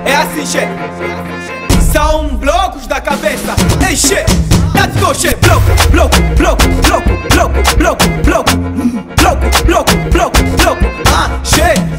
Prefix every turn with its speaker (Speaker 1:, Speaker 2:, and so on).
Speaker 1: É assim, che. São blocos da cabeça. Ei, che. Let's go, che. Bloco, bloco, bloco, bloco, bloco, bloco, bloco, bloco, bloco, bloco, bloco. Ah, che.